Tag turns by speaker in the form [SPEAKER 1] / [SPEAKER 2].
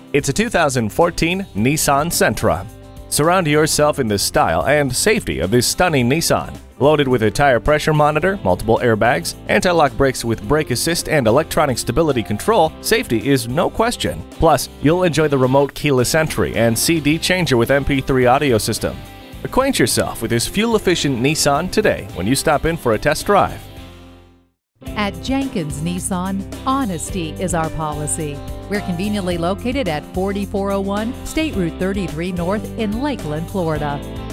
[SPEAKER 1] It's a 2014 Nissan Sentra. Surround yourself in the style and safety of this stunning Nissan. Loaded with a tire pressure monitor, multiple airbags, anti-lock brakes with brake assist, and electronic stability control, safety is no question. Plus, you'll enjoy the remote keyless entry and CD changer with MP3 audio system. Acquaint yourself with this fuel-efficient Nissan today when you stop in for a test drive.
[SPEAKER 2] At Jenkins Nissan, honesty is our policy. We're conveniently located at 4401 State Route 33 North in Lakeland, Florida.